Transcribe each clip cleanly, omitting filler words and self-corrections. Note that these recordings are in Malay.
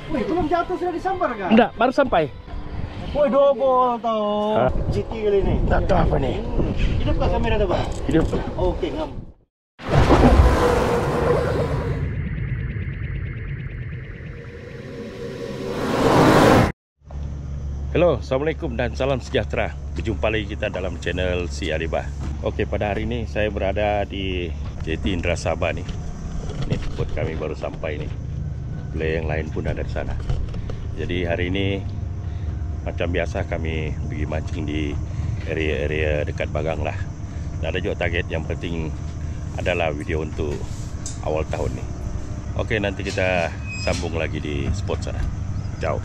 Wih, belum jatuh sudah disambar kan? Enggak, baru sampai. Woi, double tau. GT kali ini. Tak tahu apa nih. Hidup kah kamera tuh, Bang? Hidup. Oke, ngam. Halo, assalamualaikum dan salam sejahtera. Berjumpa lagi kita dalam channel Si Alibah. Oke, pada hari ini saya berada di JT Indra Sabah nih. Ini tempat kami baru sampai nih. Play yang lain pun ada di sana. Jadi hari ini macam biasa kami pergi mancing di area-area dekat Bagang lah. Dan ada juga target yang penting adalah video untuk awal tahun nih. Oke, nanti kita sambung lagi di spot sana. Ciao.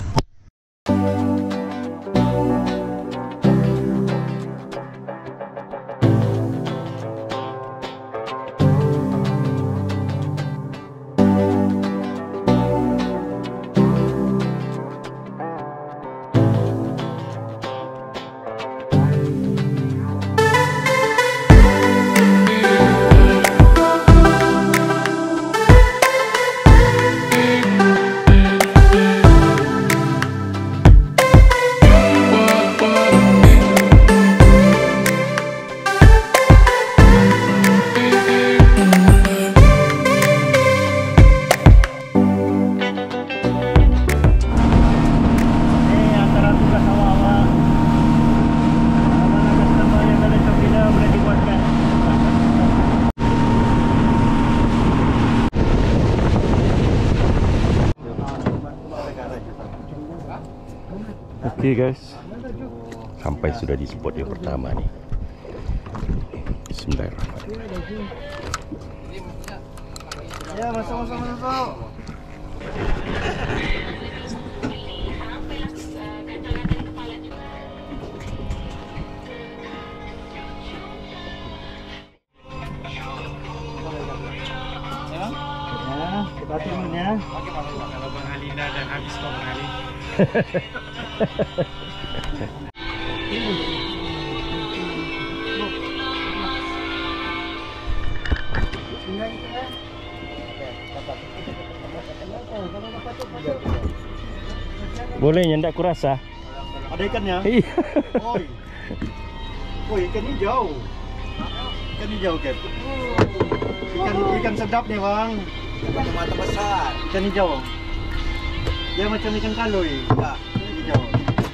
Oke guys, sampai sudah di spot yang pertama nih. Bismillahirrahmanirrahim. Ya, masuk. Ya, kita turun ya. Kalau Bang Alina dan habis kau Bang Ali. Boleh nyendak kurasa. Ada ikannya? Iya. Woi, ikan hijau. Ikan hijau, Ken. Ikan sedap nih, Bang. Mata besar. Ikan hijau. Dia macam ikan kaloi. Enggak, hijau.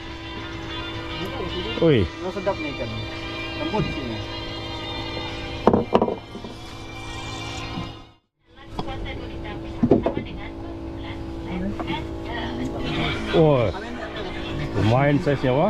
Woi. Nó sedap nih ikan. Lembut sini. Oh. Lumayan size-nya, wah.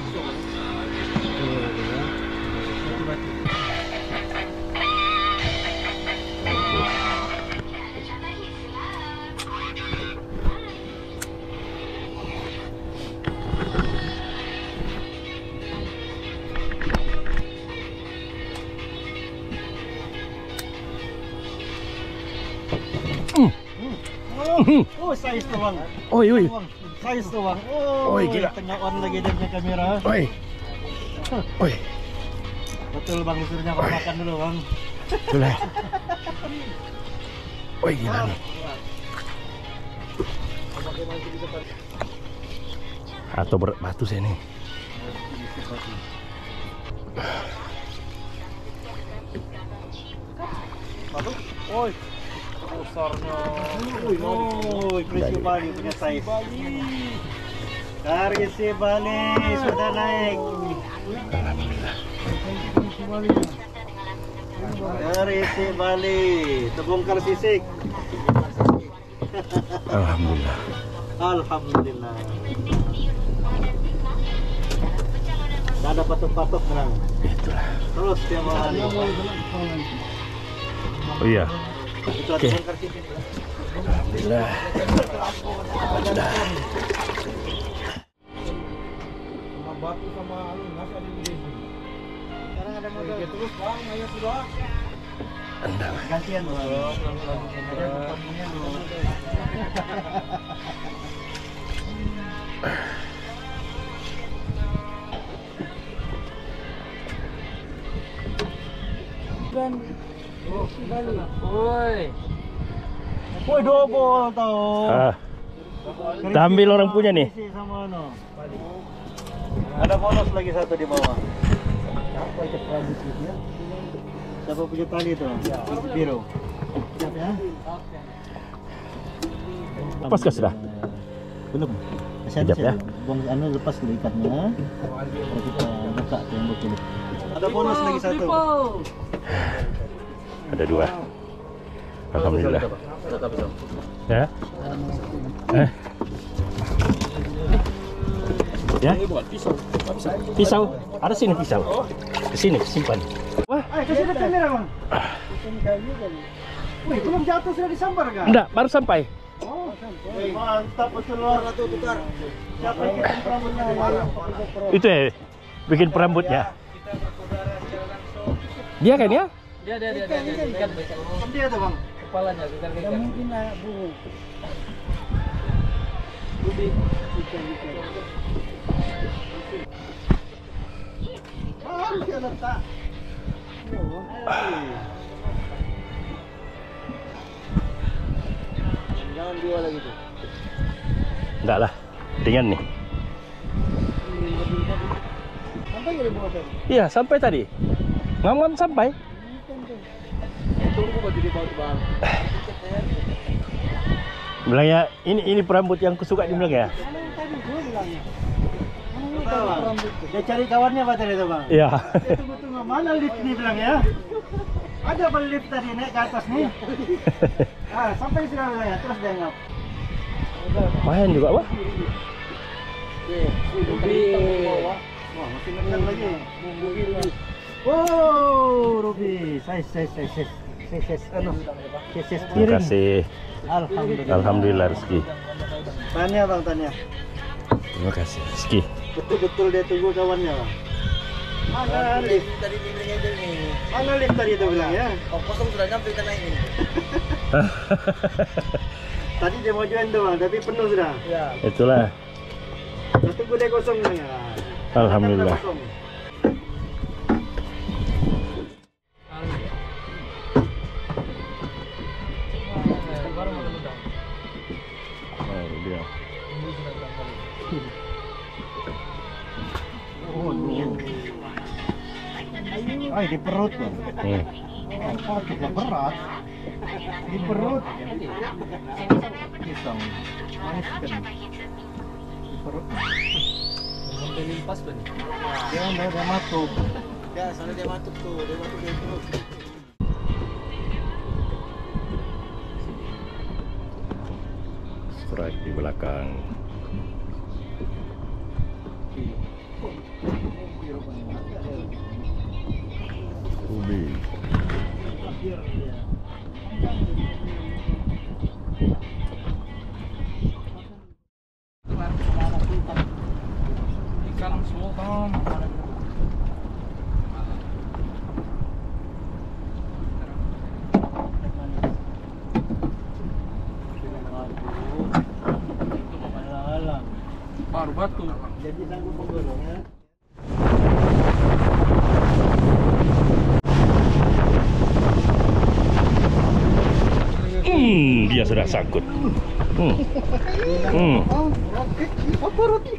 Oh, size tuh, Bang. Oi. Size tuh, Bang. Oi, gila. Tengah on lagi dia punya kamera. Oi. Betul, Bang, usurnya Bang, makan dulu, Bang. Boleh. Oi, gila nih. Atau berat batu saya nih. Batu? Oi. Besarnya. Oi, Krisi Bali punya size. Krisi Bali sudah naik. Alhamdulillah. Krisi Bali terbongkar sisik. Alhamdulillah. Alhamdulillah. Tidak ada patok-patok menang. Itulah. Terus dia malah. Oh iya. Itu ada Oke. bongkar sisik. Alhamdulillah. Sudah. Sama batu sama anu masih ada di sini. Sekarang ada motor. Terus Bang, ayo sudah. Anda. Gantian, Bang. Dan Woi. Woi, double tau. Kita ambil orang punya nih. Isi sama ano. Ada bonus lagi satu di bawah. Apa itu rambutnya? Siapa punya tali itu? Biru. Siap ya? Lepas kah sudah? Belum. Sekejap ya. Buang anu lepas dulu ikatnya. Baru kita buka tembok dulu. Ada bonus lagi satu. Ada 2. Alhamdulillah. Ya. Ya. Pisau. Ada sini pisau. Kesini simpan. Wah. Ayo kasih lihat kamera bang. Wih, belum jatuh sudah disambar kan? Enggak, baru sampai. Oh, sampai. Mantap betul loh. Tukar. Siapa yang bikin rambutnya? Itu ya, bikin perambutnya. Dia kan ya? Dia ikan baca. Dia tuh bang. Kepalanya ikan. Ya mungkin anak burung. Ikan. Harus dia letak. Jangan dua lagi tuh. Enggak lah, ringan nih. Sampai ke bawah tadi. Iya, sampai tadi. Ngam-ngam sampai. Tunggu baju di bawah bang. Bilangnya ini perambut yang kusuka dia bilang ya. Tadi gua bilangnya. Dia cari kawannya apa tadi itu bang? Iya. Dia tunggu-tunggu mana lift nih bilang ya. Ada apa lift tadi naik ke atas nih? Sampai sudah ya, terus dia ngap. Main juga wah. Wah, masih ngejar lagi. Wow, Ruby, size anu, size Terima piring. kasih. Alhamdulillah. Alhamdulillah rezeki. Tanya bang, tanya. Terima kasih rezeki. Betul-betul dia tunggu kawannya bang. Mana lift? Tadi bimbingnya aja nih. Mana lift tadi itu bilang ya? Oh, kosong sudah nyampe kita naikin. Tadi dia mau join tuh bang, tapi penuh sudah. Ya. Itulah. Kita tunggu dia kosong bang ya. Alhamdulillah. Kosong. Oh, dia. Ay, di perut bang. Oh, tidak berat. Di perut. Pisang. Manis kan. Di perut. Sampai limpas kan. Dia udah matuk. Ya, sana dia matuk tuh, dia matuk dari perut. Strike di belakang. Ruby. Ikan semua kan. Baru batu. Jadi sanggup menggorong ya. Dia sudah sangkut. Apa roti?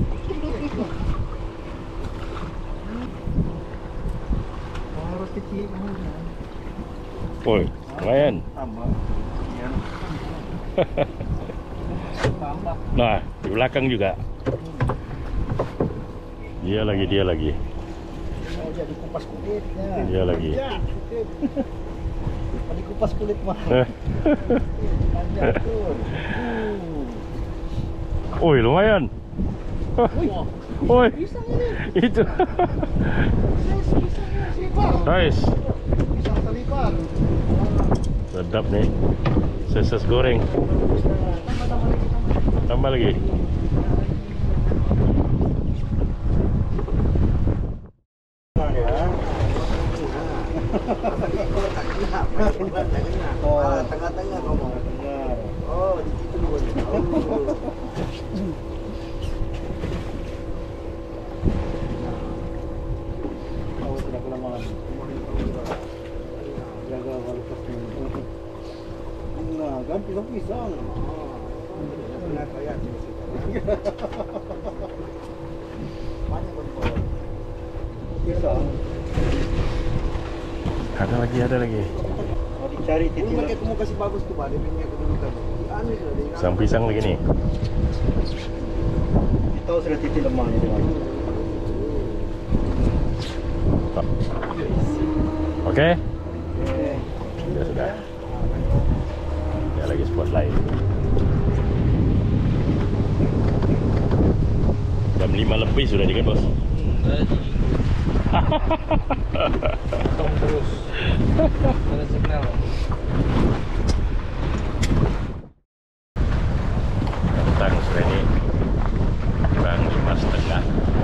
Roti kecil. Woi, lumayan. Tambah. Tambah. Nah, di belakang juga. Dia lagi. Mau jadi kupas kulitnya. Dia lagi. Dikupas kulit mah. Jatuh. Woi, lumayan. Woi, itu. Nice. Pisang selipan. Sedap nih. Seses goreng. Tambah lagi. Oh, tengah-tengah ngomong. Oh, di situ dulu. Oh, tidak kelamaan. Jaga kualitasnya. Nah, ganti pisang. Bisa. Ada lagi, ada lagi. Mau dicari Ini titik. pakai kamu kasih bagus tuh, Pak. Dia punya kedudukan. Aneh sudah dia. Pisang pisang lagi nih. Tahu sudah titik lemahnya di mana. Oke, Oke. sudah. Ya lagi spot lain. Jam 5 lebih sudah nih kan bos. Tong terus. Ada signal. Petang sore ini kurang 5,5.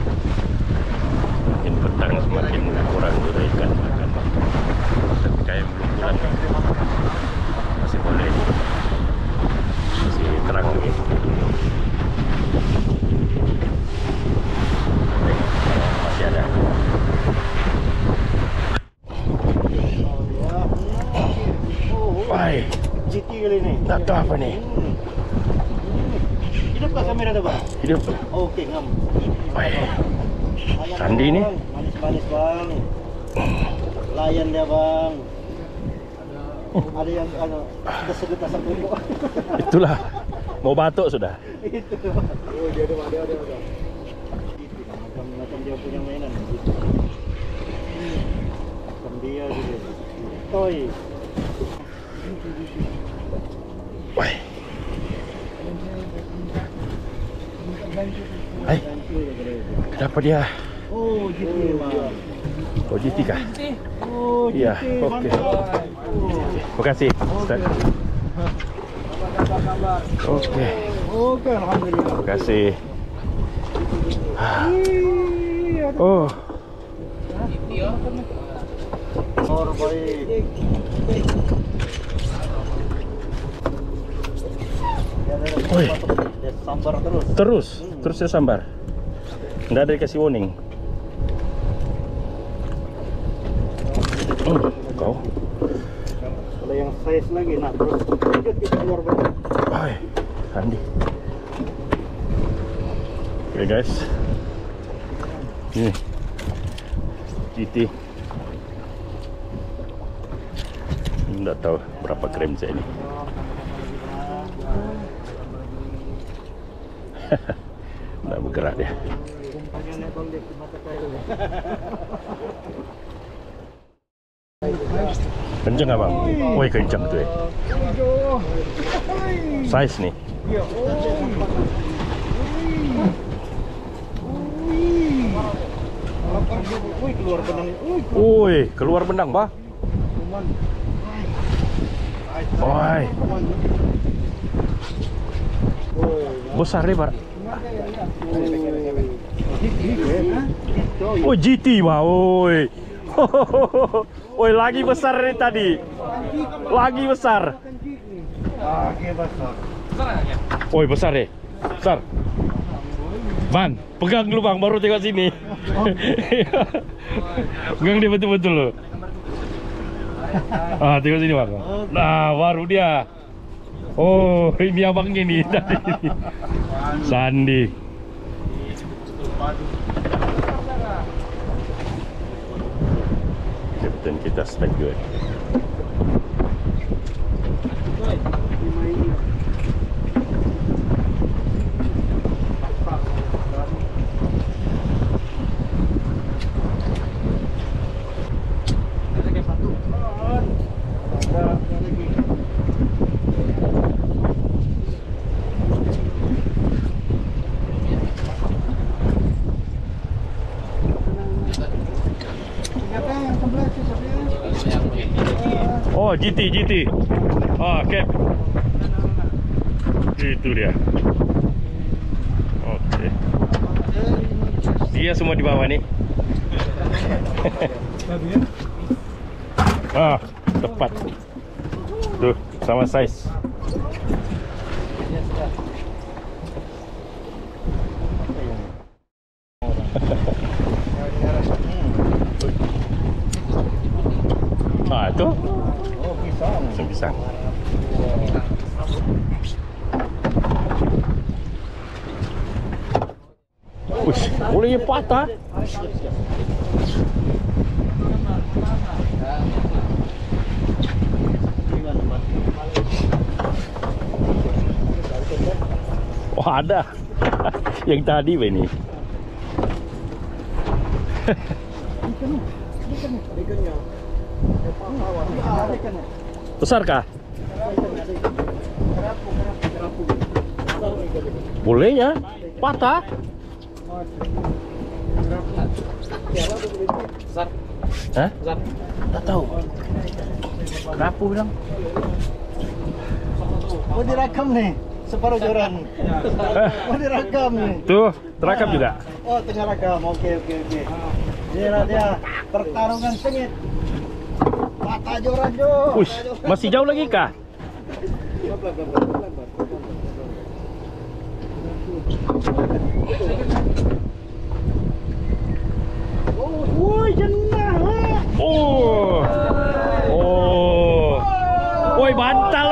Makin petang semakin kurang juga ikan makan. Tapi kayak belum bulan masih boleh, masih terang lagi. Masih ada. Wah, GT kali ini. tak tahu apa nih. Hidup kah kamera ada bang? Hidup. Oke ngam. Wah, Layan Sandi bang. nih. Manis-manis bang. Layan dia bang. Ada yang sudah sedut asap rokok. itulah mau batuk sudah. Itu. Oh, dia ada. Macam dia punya mainan. Macam dia gitu. Toy. Wah, hai, kenapa dia? Oh, GT bang. Oh, GT kah? Oh, Iya, GT, oke. mantap. Terima kasih, Ustaz. Oke, Oke, alhamdulillah. terima kasih. Oh, Or baik. Oi. Dia sambar terus. terus saya sambar. Nggak ada dikasih warning. Kau? Kalau yang size lagi, nah terus lanjut kita keluar banyak. Hai, Sandi. Oke guys, ini GT. Nggak tahu berapa gram saya ini. Nggak bergerak dia. Kenceng nggak bang? Woi kenceng tuh ya. Size nih. Wih, keluar benang. Woi keluar benang bah. Woi besar nih pak. Oh GT bah. Woi. Woi lagi besar nih tadi. Lagi besar. Oke, besar. Woi besar deh. Besar. Bang, pegang dulu bang, baru tengok sini. Pegang dia betul-betul loh. Ah, tengok sini bang. Nah, baru dia. Oh, ini abangnya nih tadi. Sandi. Kapten kita spek gue. Oh, GT. Oh, cap. Itu dia. Oke. Dia semua di bawah nih. Ah, tepat. Tuh, sama size. Ah, itu Oh, pisang. pisang. Ush, boleh patah. Oh ada. Yang tadi ini. Besar kah? Boleh ya? Patah? Besar. Hah? Besar. Tak tahu. Kerapu bilang. Mau direkam nih, separuh joran. Mau direkam nih. Tuh, terakam juga. Oh, tengah rekam. Oke. Dia pertarungan sengit. Patah joran Jo. Ush, masih jauh lagi kah? Woi, jenah. Woi, bantal.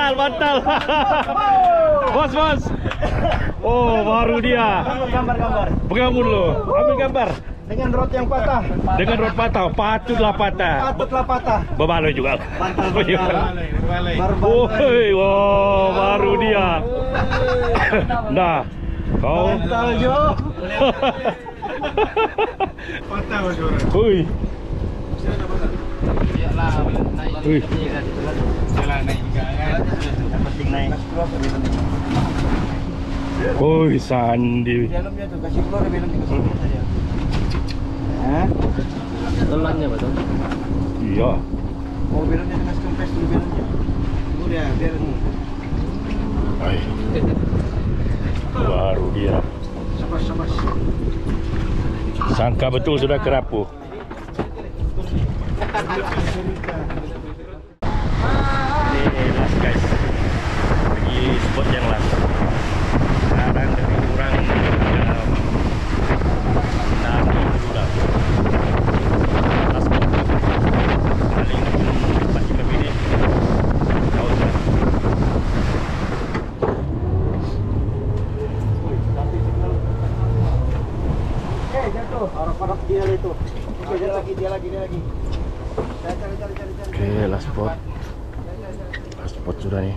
Bos. Oh, baru dia. Gambar. Pegang dulu. Ambil gambar. Dengan rod yang patah. Dengan rod patah, patutlah patah. Berbalik juga. Woi, wow, baru dia. Nah, kau. Bantal Jo. Patah joran. Woi. Iyalah, naik. Wih. Jalan naik juga kan. Yang penting naik. Woi, Sandi. Dalamnya tuh kasih keluar belum dikasih saja. Hah? Telannya betul. Iya. Oh, belumnya dengan kempes dulu belumnya. Udah, biar Ay. Baru dia. sabar. Sangka betul sudah kerapu. Ini last guys. Pergi spot yang last. Sekarang lebih kurang dari bulan. Last spot. Paling 4-5 menit. Kau sudah. Jatuh. Harap dia itu. Oke, dia lagi. Cari. Oke, last spot. Last spot sudah nih.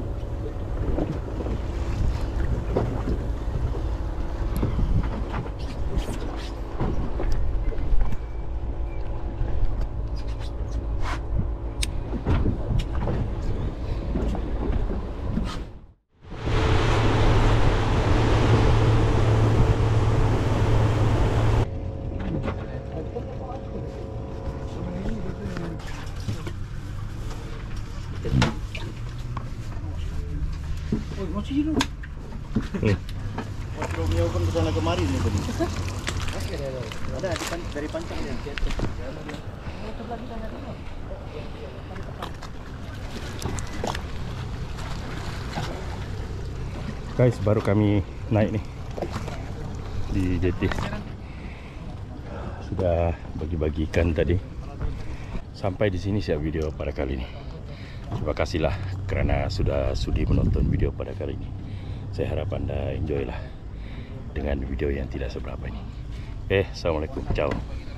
Romeo kan kesana kemari nih tadi. Ada dari pancang dia. Guys, baru kami naik nih di jeti. Sudah bagi-bagi ikan tadi. Sampai di sini siap video pada kali ini. Terima kasihlah karena sudah sudi menonton video pada kali ini. Saya harap Anda enjoy lah dengan video yang tidak seberapa ini. Assalamualaikum, ciao.